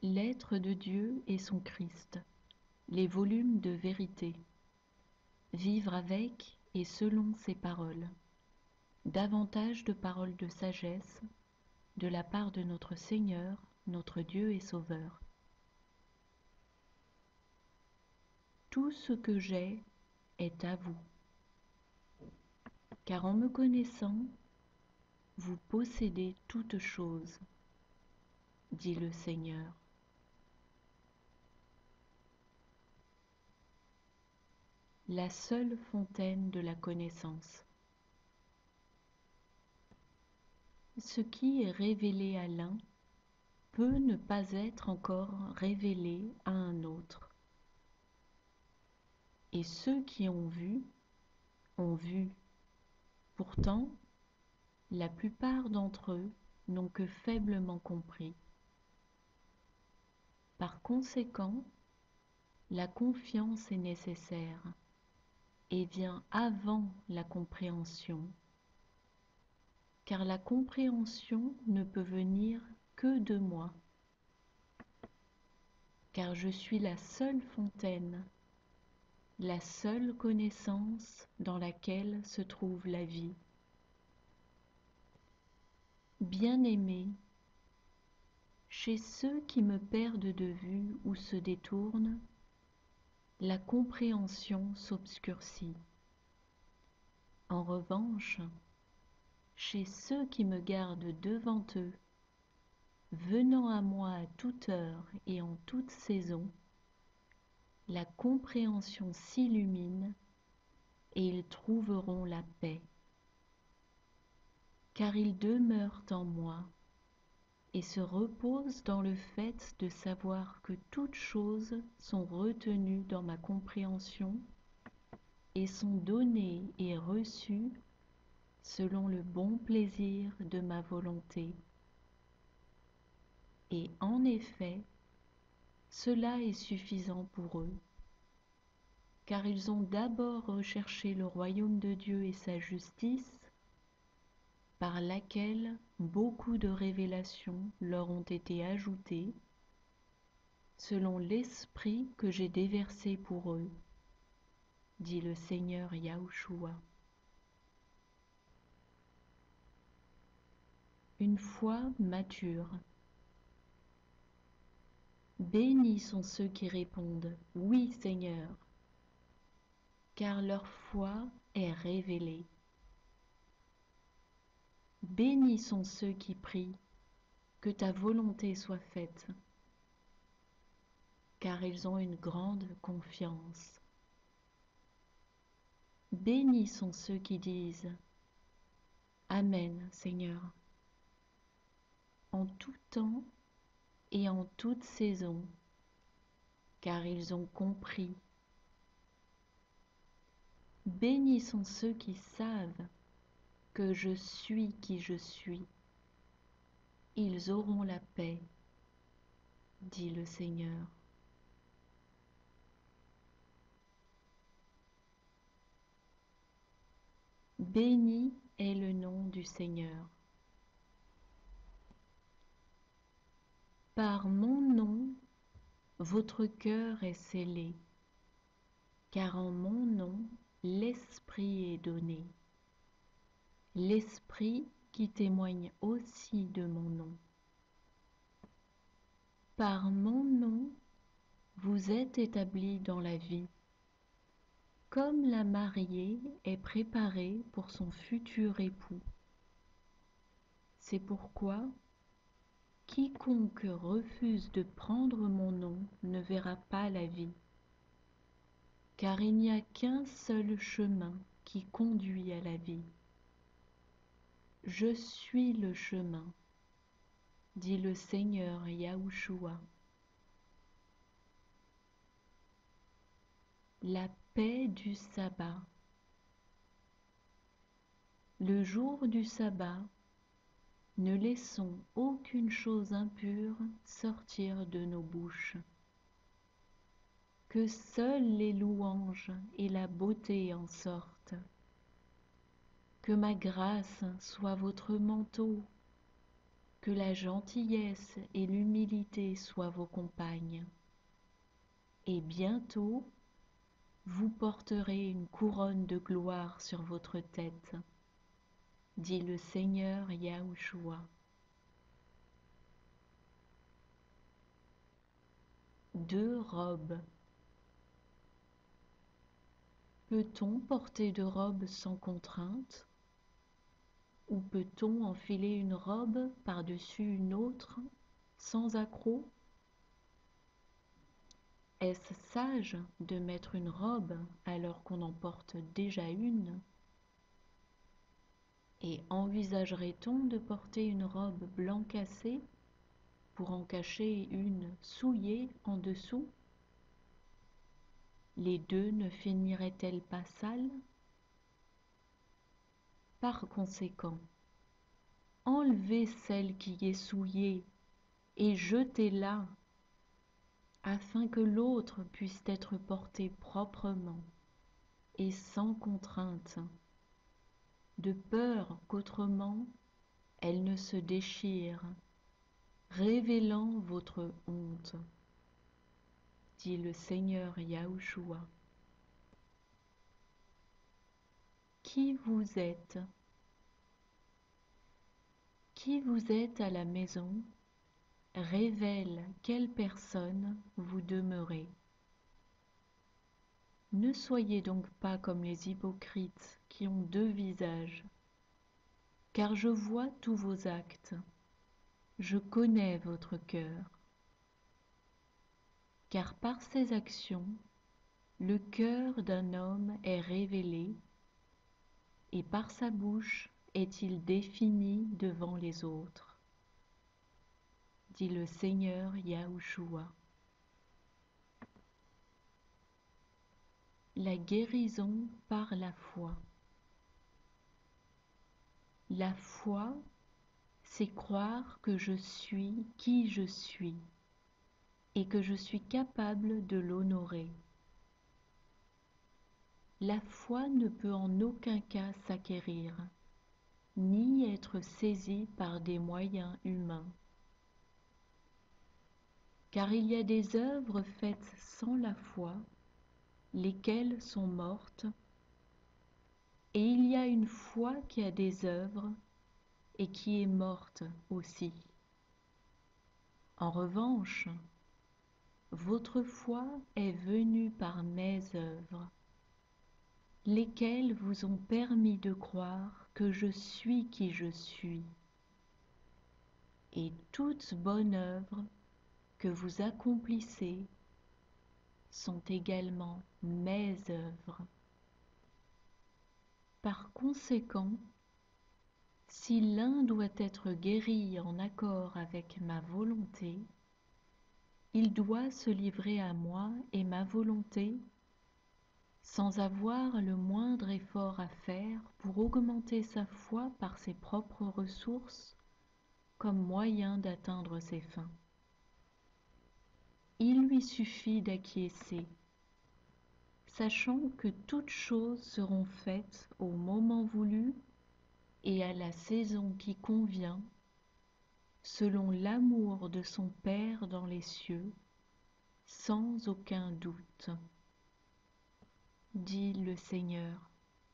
L'être de Dieu et son Christ, les volumes de vérité. Vivre avec et selon ses paroles. Davantage de paroles de sagesse de la part de notre Seigneur, notre Dieu et Sauveur. Tout ce que j'ai est à vous, car en me connaissant, vous possédez toutes choses, dit le Seigneur. La seule fontaine de la connaissance. Ce qui est révélé à l'un peut ne pas être encore révélé à un autre. Et ceux qui ont vu. Pourtant, la plupart d'entre eux n'ont que faiblement compris. Par conséquent, la confiance est nécessaire et vient avant la compréhension, car la compréhension ne peut venir que de moi, car je suis la seule fontaine, la seule connaissance dans laquelle se trouve la vie. Bien-aimés, chez ceux qui me perdent de vue ou se détournent, la compréhension s'obscurcit. En revanche, chez ceux qui me gardent devant eux, venant à moi à toute heure et en toute saison, la compréhension s'illumine et ils trouveront la paix. Car ils demeurent en moi et se reposent dans le fait de savoir que toutes choses sont retenues dans ma compréhension et sont données et reçues selon le bon plaisir de ma volonté. Et en effet, cela est suffisant pour eux, car ils ont d'abord recherché le royaume de Dieu et sa justice, par laquelle beaucoup de révélations leur ont été ajoutées, selon l'esprit que j'ai déversé pour eux, dit le Seigneur Yahushua. Une foi mature. Bénis sont ceux qui répondent « Oui, Seigneur », car leur foi est révélée. Bénis sont ceux qui prient « Que ta volonté soit faite », car ils ont une grande confiance. Bénis sont ceux qui disent « Amen, Seigneur », en tout temps et en toute saison, car ils ont compris. Bénis sont ceux qui savent que je suis qui je suis. Ils auront la paix, dit le Seigneur. Béni est le nom du Seigneur. Par mon nom, votre cœur est scellé, car en mon nom, l'Esprit est donné. L'Esprit qui témoigne aussi de mon nom. Par mon nom, vous êtes établis dans la vie, comme la mariée est préparée pour son futur époux. C'est pourquoi quiconque refuse de prendre mon nom ne verra pas la vie, car il n'y a qu'un seul chemin qui conduit à la vie. Je suis le chemin, dit le Seigneur Yahushua. La paix du sabbat. Le jour du sabbat, ne laissons aucune chose impure sortir de nos bouches. Que seules les louanges et la beauté en sortent. Que ma grâce soit votre manteau, Que la gentillesse et l'humilité soient vos compagnes, et bientôt vous porterez une couronne de gloire sur votre tête, dit le Seigneur Yahushua. Deux robes. Peut-on porter deux robes sans contrainte? Ou peut-on enfiler une robe par-dessus une autre sans accroc? Est-ce sage de mettre une robe alors qu'on en porte déjà une? Et envisagerait-on de porter une robe blanc cassée pour en cacher une souillée en dessous? Les deux ne finiraient-elles pas sales? Par conséquent, enlevez celle qui est souillée et jetez-la, afin que l'autre puisse être portée proprement et sans contrainte, de peur qu'autrement elle ne se déchire, révélant votre honte, dit le Seigneur Yahushua. Qui vous êtes? Qui vous êtes à la maison révèle quelle personne vous demeurez. Ne soyez donc pas comme les hypocrites qui ont deux visages, car je vois tous vos actes, je connais votre cœur. Car par ses actions, le cœur d'un homme est révélé, et par sa bouche est-il défini devant les autres, dit le Seigneur Yahushua. La guérison par la foi. La foi, c'est croire que je suis qui je suis et que je suis capable de l'honorer. La foi ne peut en aucun cas s'acquérir, ni être saisie par des moyens humains. Car il y a des œuvres faites sans la foi, lesquelles sont mortes, et il y a une foi qui a des œuvres et qui est morte aussi. En revanche, votre foi est venue par mes œuvres, lesquelles vous ont permis de croire que je suis qui je suis. Et toute bonne œuvre que vous accomplissez sont également mes œuvres. Par conséquent, si l'un doit être guéri en accord avec ma volonté, il doit se livrer à moi et ma volonté sans avoir le moindre effort à faire pour augmenter sa foi par ses propres ressources comme moyen d'atteindre ses fins. Il lui suffit d'acquiescer, sachant que toutes choses seront faites au moment voulu et à la saison qui convient, selon l'amour de son Père dans les cieux, sans aucun doute, dit le Seigneur.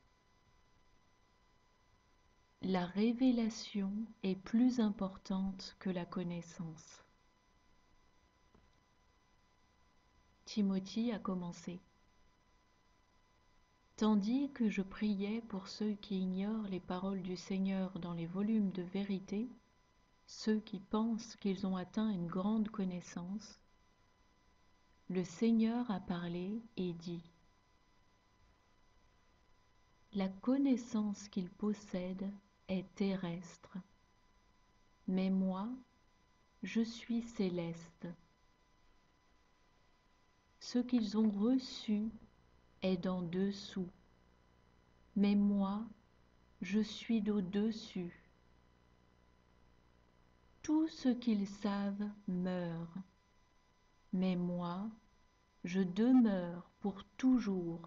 La révélation est plus importante que la connaissance. Timothée a commencé. Tandis que je priais pour ceux qui ignorent les paroles du Seigneur dans les volumes de vérité, ceux qui pensent qu'ils ont atteint une grande connaissance, le Seigneur a parlé et dit: La connaissance qu'ils possèdent est terrestre, mais moi, je suis céleste. Ce qu'ils ont reçu est d'en dessous, mais moi, je suis d'au-dessus. Tout ce qu'ils savent meurt, mais moi, je demeure pour toujours.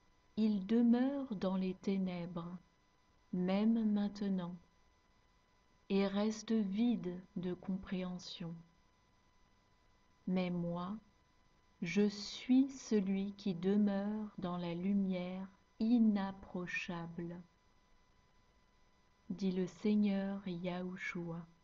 Ils demeurent dans les ténèbres, même maintenant, et reste vide de compréhension. Mais moi, je suis celui qui demeure dans la lumière inapprochable, dit le Seigneur Yahushua.